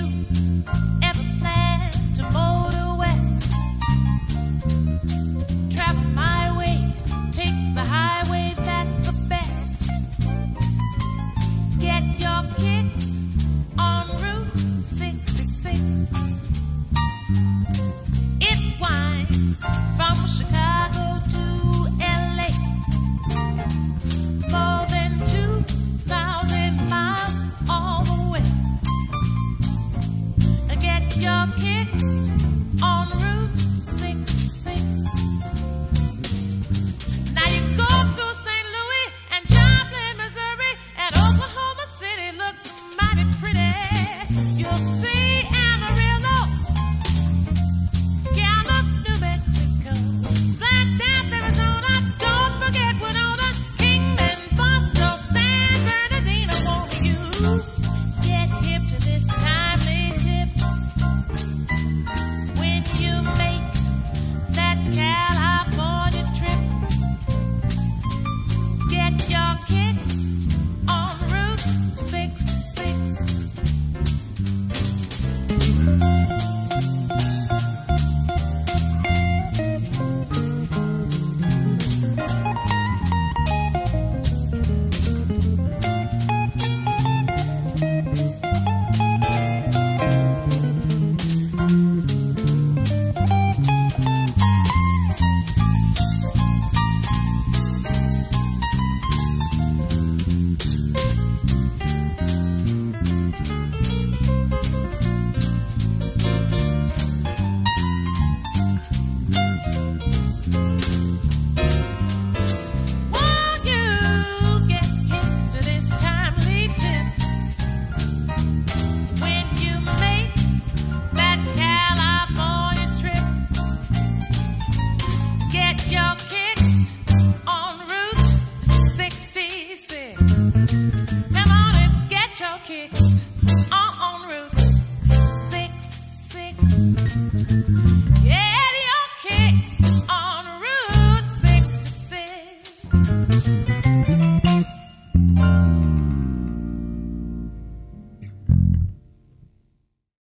ever plan to motor west? Travel my way, take the highway, that's the best. Get your kicks on Route 66. It winds from Chicago to LA, more than 2,000 miles all the way. Get your kicks on Route 66. Now you go through St. Louis and Joplin, Missouri, and Oklahoma City looks mighty pretty. You'll see